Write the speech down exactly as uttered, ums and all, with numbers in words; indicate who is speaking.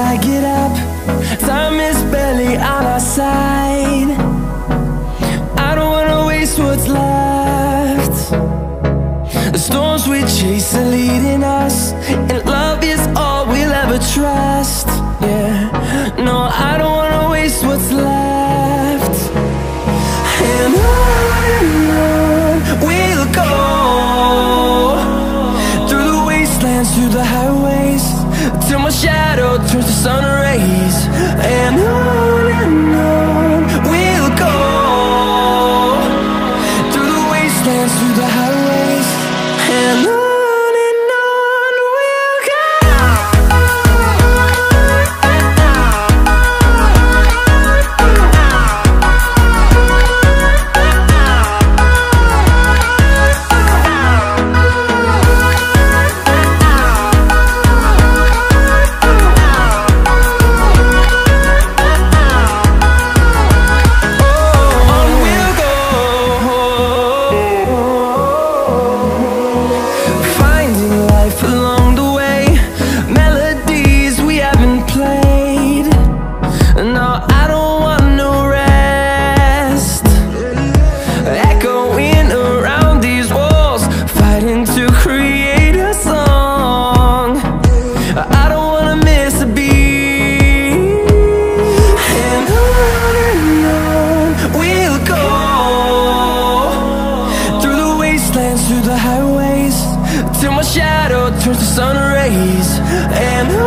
Speaker 1: I get up, time is barely on our side. I don't wanna waste what's left. The storms we chase are leading us, and love is all we'll ever trust. Yeah, no, I don't wanna waste what's left. And on and on we'll go, through the wastelands, through the highways, till my shadow turns to sun rays. And on and on we'll go, through the wastelands, through the highways, and on. Through the highways, till my shadow turns to sun rays. And